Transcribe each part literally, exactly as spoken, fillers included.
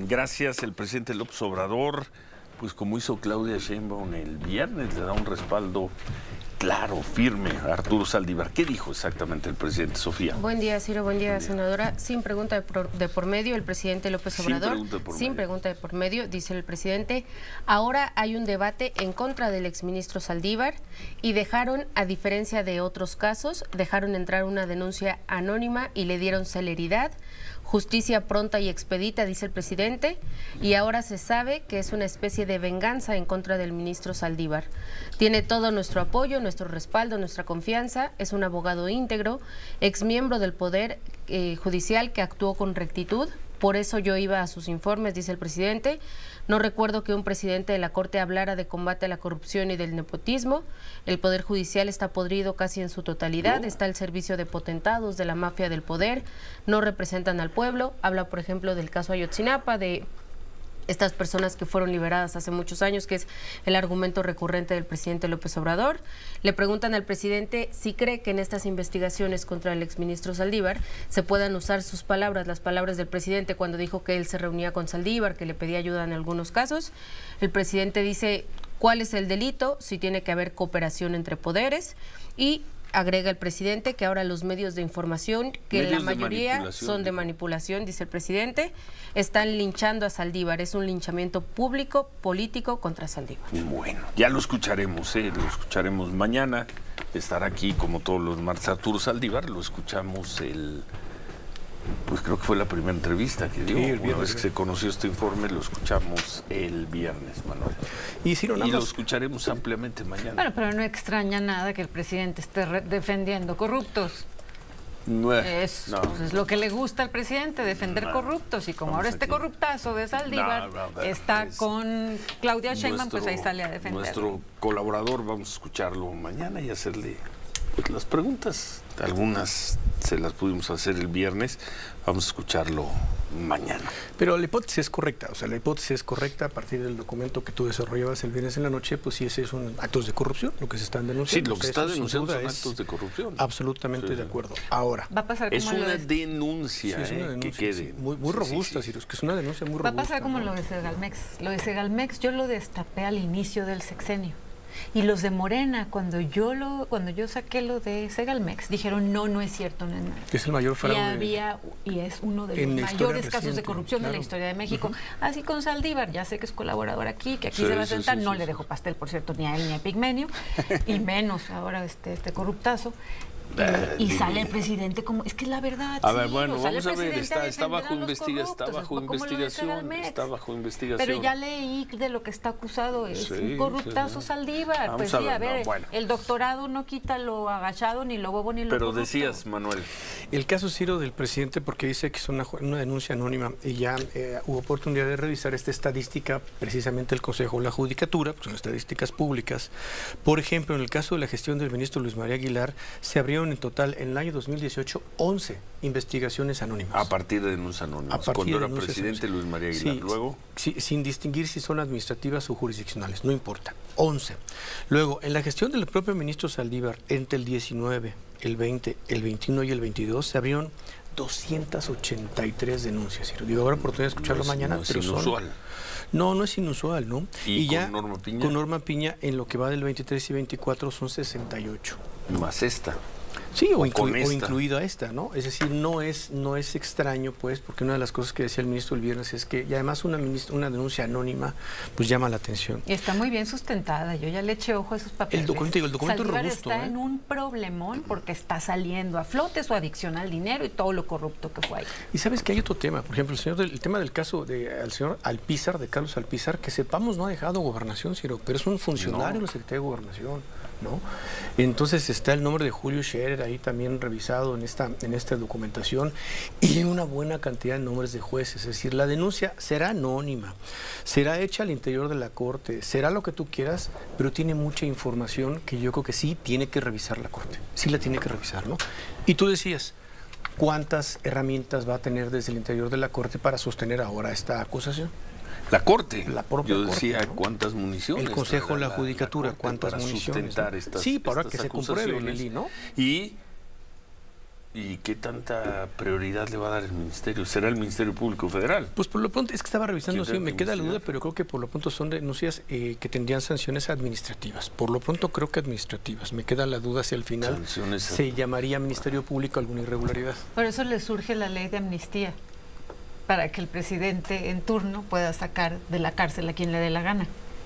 gracias. El presidente López Obrador, pues como hizo Claudia Sheinbaum el viernes, le da un respaldo claro, firme a Arturo Saldívar. ¿Qué dijo exactamente el presidente, Sofía? Buen día, Ciro, buen día, buen día. senadora. Sin pregunta de por, de por medio, el presidente López Obrador, sin, pregunta, por sin pregunta de por medio, dice el presidente, ahora hay un debate en contra del exministro Saldívar y dejaron, a diferencia de otros casos, dejaron entrar una denuncia anónima y le dieron celeridad. Justicia pronta y expedita, dice el presidente, y ahora se sabe que es una especie de venganza en contra del ministro Saldívar. Tiene todo nuestro apoyo, nuestro respaldo, nuestra confianza, es un abogado íntegro, exmiembro del Poder eh, Judicial que actuó con rectitud, por eso yo iba a sus informes, dice el presidente. No recuerdo que un presidente de la Corte hablara de combate a la corrupción y del nepotismo. El Poder Judicial está podrido casi en su totalidad, está al servicio de potentados, de la mafia del poder, no representan al pueblo. Habla, por ejemplo, del caso Ayotzinapa, de estas personas que fueron liberadas hace muchos años, que es el argumento recurrente del presidente López Obrador. Le preguntan al presidente si cree que en estas investigaciones contra el exministro Saldívar se puedan usar sus palabras, las palabras del presidente cuando dijo que él se reunía con Saldívar, que le pedía ayuda en algunos casos. El presidente dice cuál es el delito, si tiene que haber cooperación entre poderes, y agrega el presidente que ahora los medios de información, que la mayoría son de manipulación, dice el presidente, están linchando a Saldívar. Es un linchamiento público, político contra Saldívar. Bueno, ya lo escucharemos, ¿eh? Lo escucharemos mañana. Estará aquí como todos los martes Arturo Saldívar. Lo escuchamos el... Pues creo que fue la primera entrevista que dio. Sí, Una vez que se conoció este informe, lo escuchamos el viernes, Manuel. Y, si no, y lo escucharemos ampliamente mañana. Bueno, pero no extraña nada que el presidente esté defendiendo corruptos. No, es, no. Pues es lo que le gusta al presidente, defender no, corruptos. Y como ahora este aquí. corruptazo de Saldívar no, no, está es, con Claudia Sheinbaum, pues ahí sale a defender. Nuestro colaborador, vamos a escucharlo mañana y hacerle pues, las preguntas. Algunas se las pudimos hacer el viernes, vamos a escucharlo mañana. Pero la hipótesis es correcta, o sea, la hipótesis es correcta a partir del documento que tú desarrollabas el viernes en la noche, pues sí, ese es un actos de corrupción, lo que se están denunciando. Sí, lo que se está denunciando son es actos de corrupción. Absolutamente sí, de acuerdo. Ahora, va a pasar como es una lo denuncia, sí, es una denuncia eh, que quede. Sí, muy, muy robusta, sí, sí, sí. que es una denuncia muy robusta. Va a pasar como ¿no? lo de Segalmex. Lo de Segalmex yo lo destapé al inicio del sexenio. Y los de Morena, cuando yo lo, cuando yo saqué lo de Segalmex, dijeron no, no es cierto, no es nada. Es el mayor fraude. Y había, y es uno de los mayores casos de corrupción claro. de la historia de México. Uh-huh. Así con Saldívar, ya sé que es colaborador aquí, que aquí sí, se va a sentar, sí, sí, no sí, le dejo pastel, por cierto, ni a él ni a Pigmenio, y menos ahora este, este corruptazo. Y, y sale el presidente como, es que es la verdad. A ver, sí, bueno, vamos a ver, está, a está, bajo investiga, está bajo investigación, está bajo investigación. Pero ya leí de lo que está acusado, es sí, un corruptazo sí, Saldívar. Pues sí, a ver, no, bueno. el doctorado no quita lo agachado, ni lo bobo, ni lo Pero corrupto. Decías, Manuel. El caso Ciro del presidente, porque dice que es una, una denuncia anónima, y ya eh, hubo oportunidad de revisar esta estadística, precisamente el Consejo de la Judicatura, pues son estadísticas públicas. Por ejemplo, en el caso de la gestión del ministro Luis María Aguilar, se abrieron en total en el año dos mil dieciocho once investigaciones anónimas. A partir de denuncias anónimas. A Cuando era presidente anónimas. Luis María Aguilar. Sí, Luego. Sí, sin distinguir si son administrativas o jurisdiccionales, no importa. once. Luego, en la gestión del propio ministro Saldívar, entre el diecinueve, el veinte, el veintiuno y el veintidós, se abrieron doscientas ochenta y tres denuncias. Digo, habrá oportunidad de escucharlo no es, mañana, no es pero inusual. Son... No, no es inusual, ¿no? ¿Y, y con ya Norma Piña? Con Norma Piña, en lo que va del veintitrés y veinticuatro, son sesenta y ocho. Más esta. Sí, o, o, inclu o incluida esta, ¿no? Es decir, no es no es extraño, pues, porque una de las cosas que decía el ministro el viernes es que, y además una, una denuncia anónima, pues llama la atención. Y está muy bien sustentada, yo ya le eché ojo a esos papeles. El documento, el documento Saldívar es robusto. está ¿eh? en un problemón porque está saliendo a flote su adicción al dinero y todo lo corrupto que fue ahí. Y sabes que hay otro tema, por ejemplo, el, señor del, el tema del caso del señor Alpizar, de Carlos Alpizar, que sepamos no ha dejado gobernación, Ciro, pero es un funcionario de no. la Secretaría de Gobernación, ¿no? Entonces está el nombre de Julio Scherer ahí también revisado en esta, en esta documentación y una buena cantidad de nombres de jueces. Es decir, la denuncia será anónima, será hecha al interior de la Corte, será lo que tú quieras, pero tiene mucha información que yo creo que sí tiene que revisar la Corte, sí la tiene que revisar, ¿no? Y tú decías, ¿cuántas herramientas va a tener desde el interior de la Corte para sostener ahora esta acusación? La Corte. La propia Yo decía, corte, ¿no? ¿cuántas municiones? El Consejo de la, la Judicatura, la ¿cuántas para municiones? Sustentar ¿no? estas, sí, para estas que se compruebe, Lili, ¿no? Y ¿Y qué tanta prioridad le va a dar el Ministerio? ¿Será el Ministerio Público Federal? Pues por lo pronto, es que estaba revisando, sí, me queda la duda, pero creo que por lo pronto son denuncias eh, que tendrían sanciones administrativas. Por lo pronto creo que administrativas. Me queda la duda si al final sanciones se llamaría Ministerio Público alguna irregularidad. Por eso le surge la ley de amnistía, para que el presidente en turno pueda sacar de la cárcel a quien le dé la gana.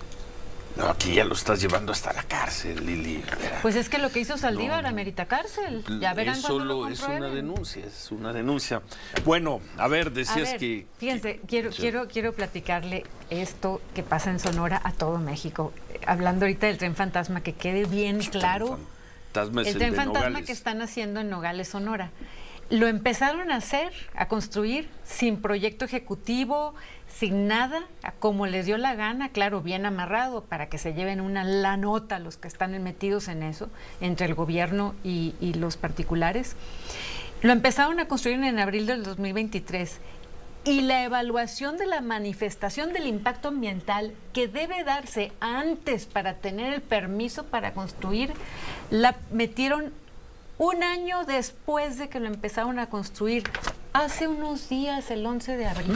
No, aquí ya lo estás llevando hasta la cárcel, Lili. Pues es que lo que hizo Saldívar no, amerita cárcel. Ya verán es cuando solo lo es una denuncia, es una denuncia. Bueno, a ver, decías a ver, que... Fíjense, que, quiero, sí. quiero, quiero platicarle esto que pasa en Sonora a todo México. Hablando ahorita del Tren Fantasma, que quede bien claro. Fantasma es el el Tren de Fantasma Nogales. que están haciendo en Nogales, Sonora. Lo empezaron a hacer, a construir, sin proyecto ejecutivo, sin nada, como les dio la gana, claro, bien amarrado, para que se lleven una la nota los que están metidos en eso, entre el gobierno y, y los particulares. Lo empezaron a construir en abril del dos mil veintitrés. Y la evaluación de la manifestación del impacto ambiental que debe darse antes para tener el permiso para construir, la metieron un año después de que lo empezaron a construir, hace unos días, el once de abril.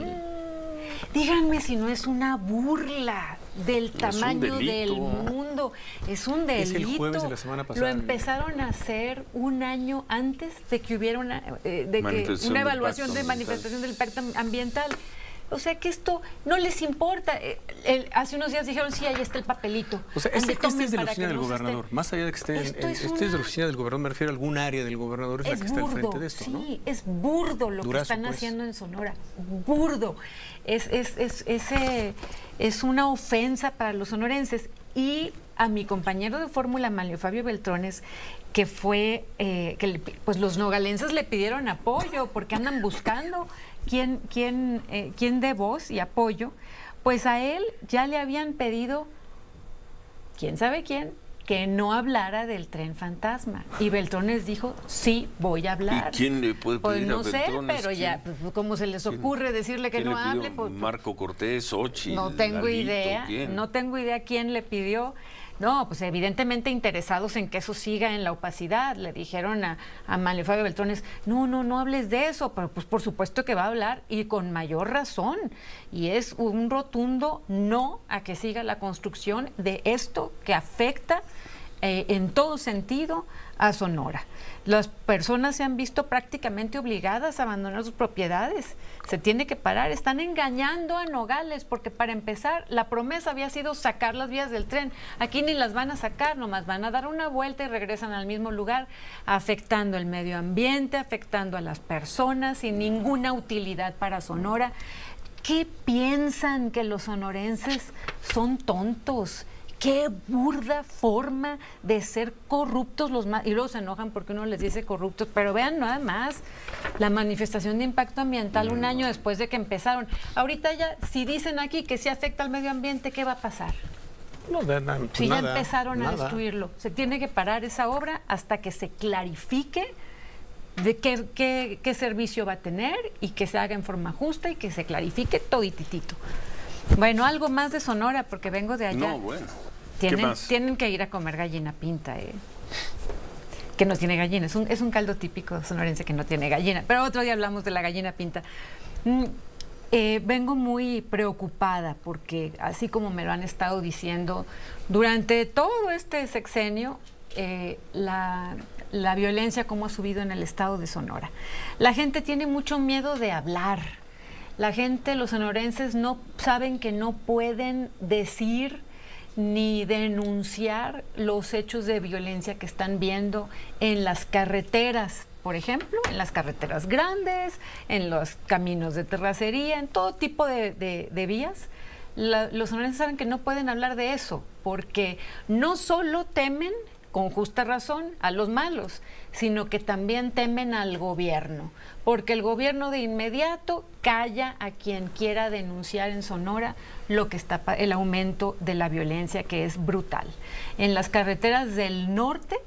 Díganme si no es una burla del tamaño del mundo. Es un delito. Es el jueves de la semana pasada. Lo empezaron a hacer un año antes de que hubiera una, eh, de que una evaluación de manifestación del impacto ambiental. O sea que esto no les importa. El, el, hace unos días dijeron, sí, ahí está el papelito. O sea, este, este es de la oficina del gobernador. Esté... Más allá de que esté, en, en, es este una... es de la oficina del gobernador, me refiero a algún área del gobernador, es, es la que burdo, está al frente de esto, sí, ¿no? Sí, es burdo lo Durazo, que están pues. haciendo en Sonora. Burdo. Es, es, es, ese, es una ofensa para los sonorenses. Y a mi compañero de fórmula, Manlio Fabio Beltrones, que fue, eh, que le, pues los nogalenses le pidieron apoyo porque andan buscando quién, quién, eh, quién dé voz y apoyo, pues a él ya le habían pedido, quién sabe quién, que no hablara del Tren Fantasma. Y Beltrones dijo, sí, voy a hablar. ¿Y quién le puede pedir pues no a sé, Beltrones? pero ya, pues, ¿cómo se les ocurre decirle que no hable? Pues, Marco Cortés, Xochitl, no tengo Lalito, idea, ¿quién? no tengo idea quién le pidió. No, pues evidentemente interesados en que eso siga en la opacidad. Le dijeron a, a Manlio Fabio Beltrones, no, no, no hables de eso, pero pues por supuesto que va a hablar y con mayor razón. Y es un rotundo no a que siga la construcción de esto que afecta eh, en todo sentido a Sonora. Las personas se han visto prácticamente obligadas a abandonar sus propiedades. Se tiene que parar. Están engañando a Nogales porque, para empezar, la promesa había sido sacar las vías del tren. Aquí ni las van a sacar, nomás van a dar una vuelta y regresan al mismo lugar, afectando el medio ambiente, afectando a las personas, sin ninguna utilidad para Sonora. ¿Qué piensan, que los sonorenses son tontos? Qué burda forma de ser corruptos los más, y luego se enojan porque uno les dice corruptos, pero vean nada más la manifestación de impacto ambiental un año después de que empezaron. Ahorita ya, si dicen aquí que sí afecta al medio ambiente, ¿qué va a pasar? No, de nada, si nada, ya empezaron nada. a destruirlo, se tiene que parar esa obra hasta que se clarifique de qué, qué, qué servicio va a tener y que se haga en forma justa y que se clarifique todititito. Bueno, algo más de Sonora, porque vengo de allá. No, bueno. Tienen, ¿Qué más? tienen que ir a comer gallina pinta, eh. Que no tiene gallina. Es un, es un caldo típico sonorense que no tiene gallina. Pero otro día hablamos de la gallina pinta. Mm, eh, vengo muy preocupada porque, así como me lo han estado diciendo, durante todo este sexenio, eh, la, la violencia como ha subido en el estado de Sonora. La gente tiene mucho miedo de hablar. La gente, los sonorenses, no saben que no pueden decir ni denunciar los hechos de violencia que están viendo en las carreteras, por ejemplo, en las carreteras grandes, en los caminos de terracería, en todo tipo de, de, de vías. La, los sonorenses saben que no pueden hablar de eso, porque no solo temen, con justa razón, a los malos, sino que también temen al gobierno, porque el gobierno de inmediato calla a quien quiera denunciar en Sonora lo que está, el aumento de la violencia, que es brutal. En las carreteras del norte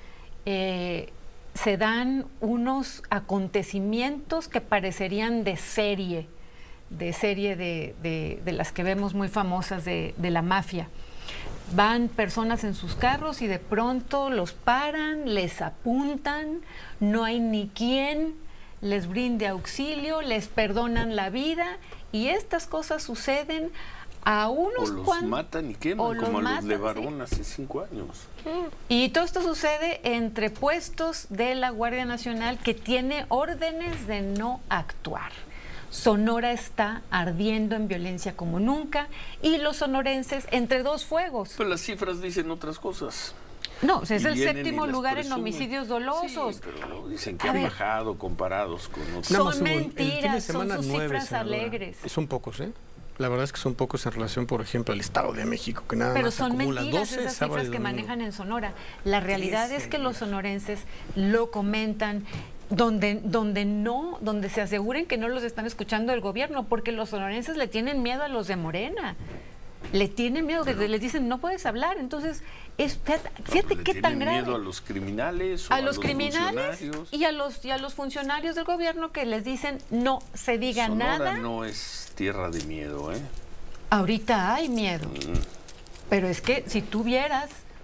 eh, se dan unos acontecimientos que parecerían de serie, de serie de, de, de las que vemos muy famosas de, de la mafia. Van personas en sus carros y de pronto los paran, les apuntan, no hay ni quien les brinde auxilio, les perdonan la vida y estas cosas suceden a unos o los cuantos, matan y queman, como a los de Varón hace cinco años. Y todo esto sucede entre puestos de la Guardia Nacional que tiene órdenes de no actuar. Sonora está ardiendo en violencia como nunca y los sonorenses entre dos fuegos. Pues las cifras dicen otras cosas. No, es el séptimo lugar en homicidios dolosos. Sí, pero dicen que a han ver, bajado comparados con otros. Son mentiras, son sus nueve, cifras senadora. alegres. Son pocos, ¿eh? La verdad es que son pocos en relación, por ejemplo, al Estado de México, que nada Pero más son acumula mentiras doce, esas cifras que manejan en Sonora. La realidad es que los sonorenses lo comentan donde, donde no, donde se aseguren que no los están escuchando el gobierno, porque los sonorenses le tienen miedo a los de Morena. Le tienen miedo, que les dicen no puedes hablar. Entonces, es, fíjate, fíjate no, qué tan grave. Miedo a los criminales, o a, a los, los criminales y a los y a los funcionarios del gobierno que les dicen no se diga Sonora nada. No es tierra de miedo, ¿eh? Ahorita hay miedo, mm. pero es que si tú vieras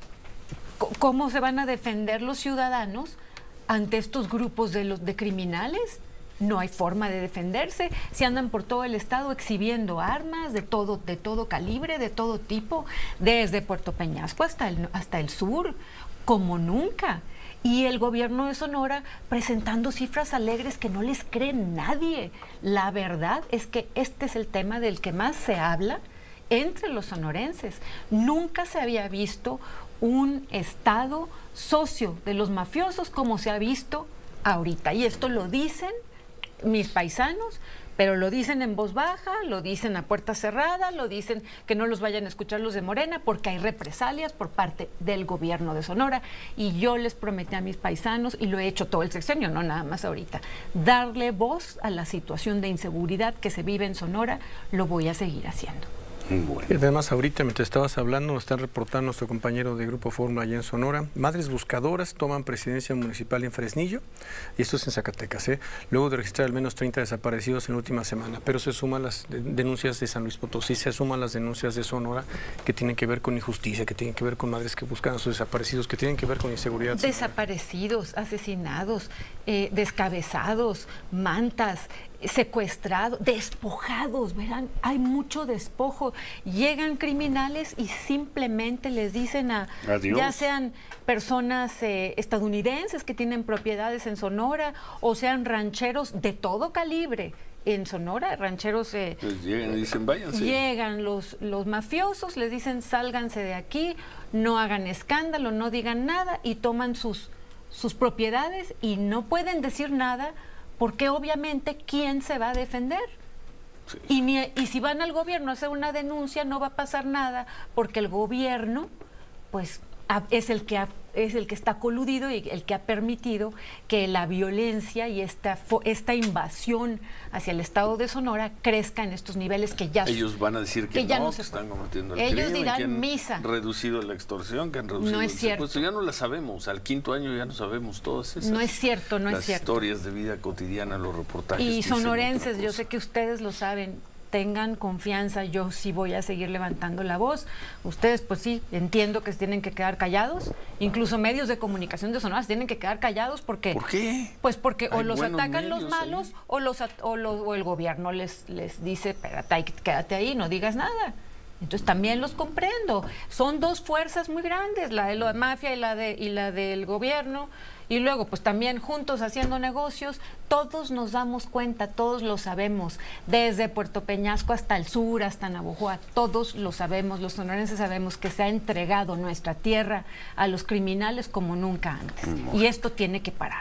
cómo se van a defender los ciudadanos ante estos grupos de los de criminales. No hay forma de defenderse. Se andan por todo el estado exhibiendo armas de todo, de todo calibre, de todo tipo, desde Puerto Peñasco hasta el, hasta el sur, como nunca. Y el gobierno de Sonora presentando cifras alegres que no les cree nadie. La verdad es que este es el tema del que más se habla entre los sonorenses. Nunca se había visto un estado socio de los mafiosos como se ha visto ahorita. Y esto lo dicen mis paisanos, pero lo dicen en voz baja, lo dicen a puerta cerrada, lo dicen que no los vayan a escuchar los de Morena porque hay represalias por parte del gobierno de Sonora. Y yo les prometí a mis paisanos, y lo he hecho todo el sexenio, no nada más ahorita, darle voz a la situación de inseguridad que se vive en Sonora. Lo voy a seguir haciendo. Bueno. Y además, ahorita, mientras estabas hablando, nos están reportando nuestro compañero de Grupo Fórmula allá en Sonora. Madres buscadoras toman presidencia municipal en Fresnillo, y esto es en Zacatecas, ¿eh? Luego de registrar al menos treinta desaparecidos en la última semana. Pero se suman las denuncias de San Luis Potosí, se suman las denuncias de Sonora, que tienen que ver con injusticia, que tienen que ver con madres que buscan a sus desaparecidos, que tienen que ver con inseguridad. Desaparecidos, asesinados, eh, descabezados, mantas, secuestrados, despojados, verán, hay mucho despojo. Llegan criminales y simplemente les dicen a, Adiós. ya sean personas eh, estadounidenses que tienen propiedades en Sonora, o sean rancheros de todo calibre en Sonora, rancheros... Eh, pues llegan y dicen, váyanse. Llegan los, los mafiosos, les dicen, sálganse de aquí, no hagan escándalo, no digan nada, y toman sus, sus propiedades y no pueden decir nada, porque obviamente, ¿quién se va a defender? Sí. Y, ni, y si van al gobierno a hacer una denuncia, no va a pasar nada, porque el gobierno, pues, es el que ha, es el que está coludido y el que ha permitido que la violencia y esta, esta invasión hacia el estado de Sonora crezca en estos niveles que ya... Ellos van a decir que, que ya no, no se que están cometiendo el Ellos crimen, dirán que han misa. reducido la extorsión, que han reducido no es el cierto. secuestro. Ya no la sabemos, al quinto año ya no sabemos todas esas. No es cierto, no las es cierto. Las historias de vida cotidiana, los reportajes. Y sonorenses, yo sé que ustedes lo saben, tengan confianza, yo sí voy a seguir levantando la voz. Ustedes, pues sí, entiendo que se tienen que quedar callados, incluso medios de comunicación de Sonora se tienen que quedar callados porque... ¿Por qué? Pues porque Hay o los atacan medios, los malos, ¿eh? o, los, o, los, o el gobierno les, les dice, espérate, quédate ahí, no digas nada. Entonces también los comprendo. Son dos fuerzas muy grandes, la de la mafia y la, de, y la del gobierno. Y luego, pues también juntos haciendo negocios, todos nos damos cuenta, todos lo sabemos, desde Puerto Peñasco hasta el sur, hasta Navojoa, todos lo sabemos, los sonorenses sabemos que se ha entregado nuestra tierra a los criminales como nunca antes. Mm. Y esto tiene que parar.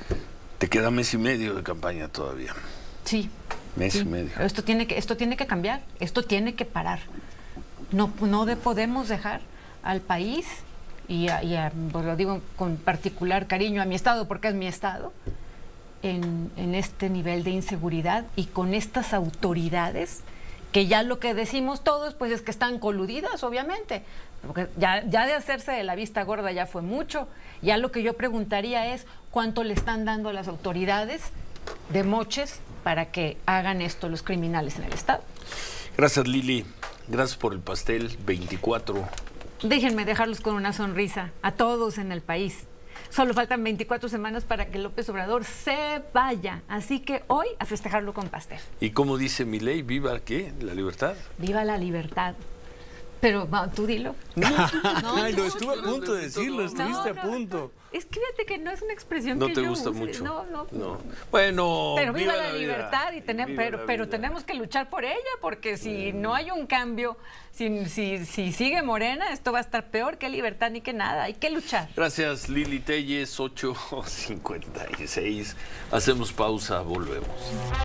Te queda mes y medio de campaña todavía. Sí. Mes sí. y medio. Esto tiene que, esto tiene que cambiar, esto tiene que parar. No, no de, podemos dejar al país... y, a, y a, pues lo digo con particular cariño a mi estado, porque es mi estado, en, en este nivel de inseguridad y con estas autoridades que ya lo que decimos todos pues es que están coludidas, obviamente, porque ya, ya de hacerse de la vista gorda ya fue mucho. Ya lo que yo preguntaría es cuánto le están dando a las autoridades de moches para que hagan esto los criminales en el estado. Gracias, Lili. Gracias por el pastel veinticuatro. déjenme dejarlos con una sonrisa a todos en el país. Solo faltan veinticuatro semanas para que López Obrador se vaya. Así que hoy a festejarlo con pastel. ¿Y cómo dice Milei? ¿Viva qué? ¿La libertad? Viva la libertad. Pero tú dilo. No, no, Ay, lo estuve a punto de decirlo, estuviste no, no, a punto. Es que fíjate que no es una expresión no que te yo gusta use. mucho. No, no, no. Bueno, pero viva, viva la, la libertad y tenemos, pero, la pero tenemos que luchar por ella, porque si mm. no hay un cambio, si, si, si sigue Morena, esto va a estar peor que libertad ni que nada. Hay que luchar. Gracias, Lili Telles, ocho cincuenta y seis. Hacemos pausa, volvemos.